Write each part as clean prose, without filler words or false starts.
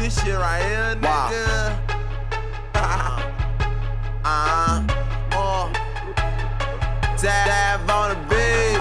this shit right here, nigga. Dab on the beat.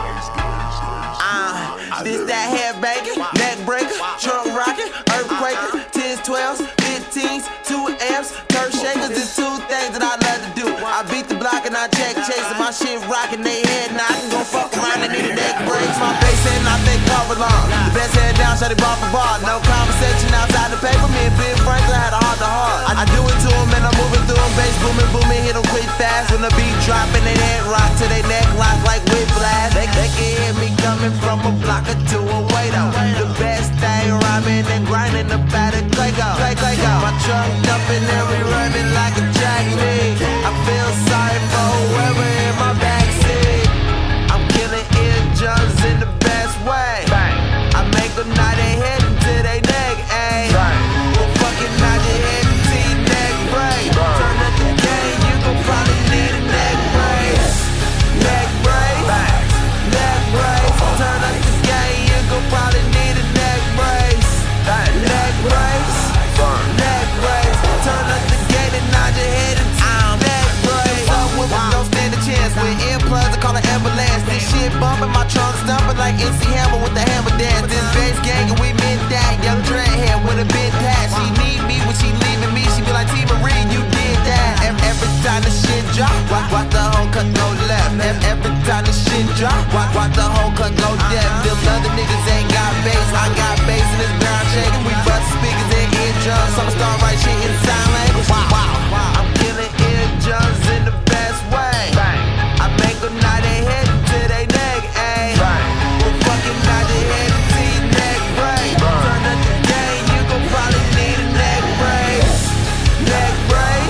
This that head banging, neck breaker, trunk rocking, earthquaker, 10s, 12s, 15s, 2 amps, turf shakers. There's two things that I love to do. I beat the block and I check chasing, my shit rocking, they head knocking. Gon' fuck around and need a neck breaks. My face and I think cover long. The best head down, shut it bar for bar. No conversation outside the paper. Me and Big Franklin had a heart to heart. I do it to them and I'm moving through them. Bass booming, booming, hit them quick fast. When the beat dropping, they head rock to they neck lock like whiplash. They can hear me coming from a blocker to a waiter. The best thing rhyming and grinding about it. Clayco. My truck dumping and we running like a jack me. I feel sorry for whoever in my backseat. I'm killing eardrums in the best way. I make them nod their head into they neck, ayy. Well, fucking nod your head into your neck break. Turn up the game, you gon' probably need a neck brace. Neck brace, neck brace. Turn up the game, you gon' probably need a neck brace. Neck brace, neck brace. Turn up the game and nod your head into your neck brace. So we don't stand a chance with earplugs, I call it ambulance. This shit bumping, my trunk stumping like MC Hammer with the hammer dance. This bass gang and we meant that. Young dreadhead with a big hat. She need me when she leaving me. She be like, T. Marie, you did that. Every time the shit drop, watch the whole cut go left. Every time the shit drop, watch the whole cut go deaf. Them other niggas ain't got bass, I got bass in this ground shaking. We bust speakers and eardrums, I'ma start right shit in sign language. Wow, I'm killing eardrums in the best way. I make them nod their head into they neck, ayy. Well, fucking nod your head into your neck break. Turn up the game, you gon' probably need a neck brace. Neck brace,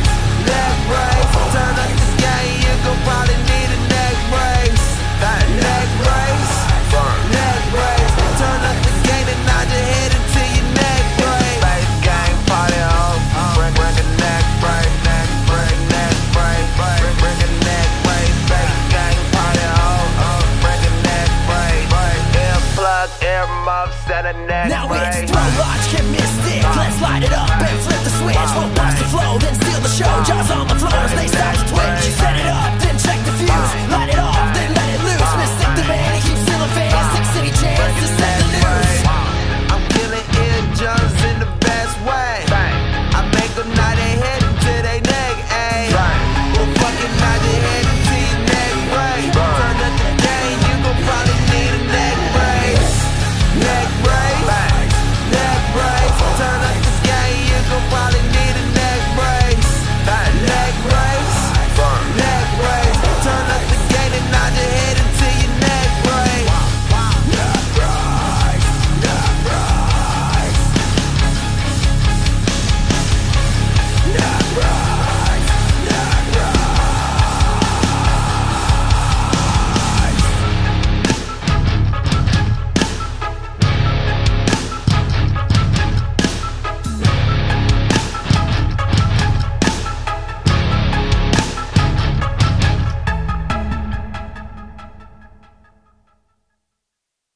neck brace. Turn up the game, you gon' probably need a neck brace. Neck brace, neck brace. Turn up the game and nod your head into your neck brace. Bass gang party ho, bring a neck brace, neck brace, neck brace, bring a neck brace. Bass gang party ho, bring a neck brace. Ear plug, ear muffs, and a neck brace. Now it's throw large, get mystic. Let's light it up and flip the switch. We'll watch the flow, then steal the show. Jaws on the floor as they start to twitch. Set it up.